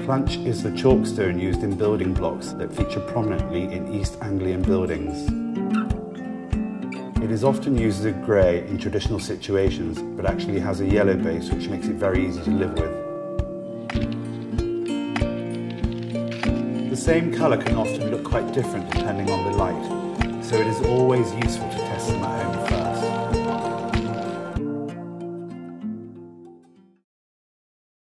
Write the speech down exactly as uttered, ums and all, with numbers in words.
Clunch is the chalkstone used in building blocks that feature prominently in East Anglian buildings. It is often used as a grey in traditional situations, but actually has a yellow base which makes it very easy to live with. The same colour can often look quite different depending on the light, so it is always useful to test them at home first.